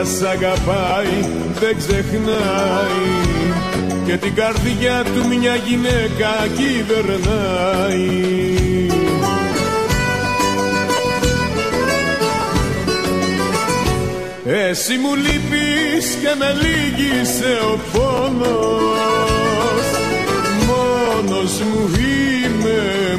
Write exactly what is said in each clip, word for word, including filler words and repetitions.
άντρας αγαπάει, δεν ξεχνάει, και την καρδιά του μια γυναίκα κυβερνάει. Εσύ μου λείπεις και με λύγησε ο πόνος, μόνος μου είμαι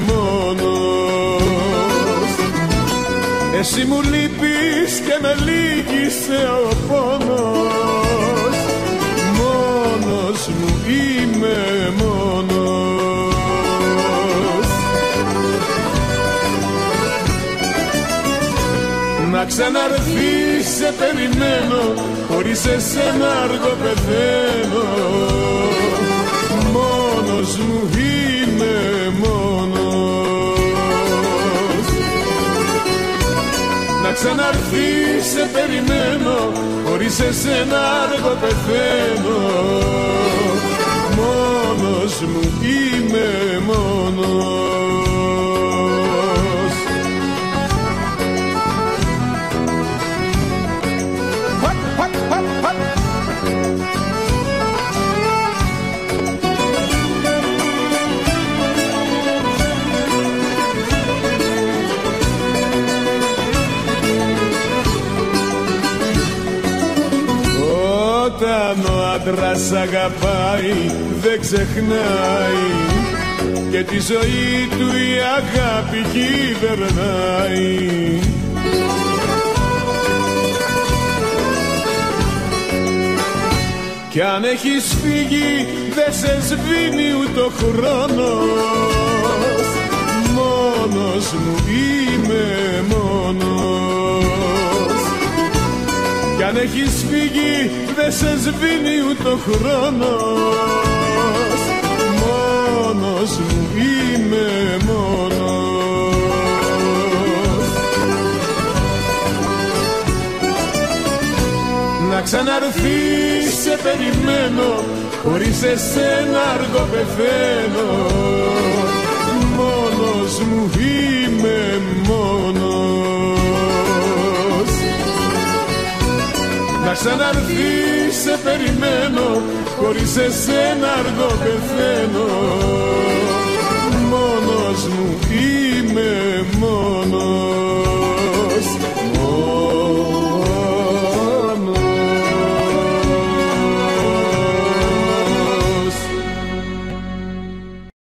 μόνος. Εσύ μου λείπεις και με λύγησε ο πόνος, μόνος μου είμαι μόνος. Να ξαναρθείς σε περιμένω, χωρίς εσένα αργό πεθαίνω, μόνος μου είμαι μόνος. Να ξαναρθείς σε περιμένω, χωρίς εσένα αργό πεθαίνω, μόνος μου είμαι μόνος. Όταν ο άντρας αγαπάει, δεν ξεχνάει, και τη ζωή του η αγάπη κυβερνάει. Κι αν έχεις φύγει, δεν σε σβήνει ούτε ο χρόνος, μόνος μου είμαι μόνος. Κι αν έχεις φύγει, δεν σε σβήνει ούτε ο χρόνος, μόνος μου είμαι μόνος. Να ξαναρθείς σε περιμένω, χωρίς εσένα αργό πεθαίνω, μόνος μου είμαι μόνος. Να ξαναρθείς σε περιμένω, χωρίς εσένα αργό πεθαίνω,